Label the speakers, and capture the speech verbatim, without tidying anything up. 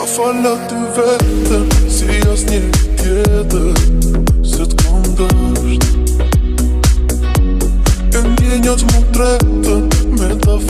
Speaker 1: fala ty vetëm, si as një tjetër, se t'kom dësht. E ndjenjat mu tretën, me ta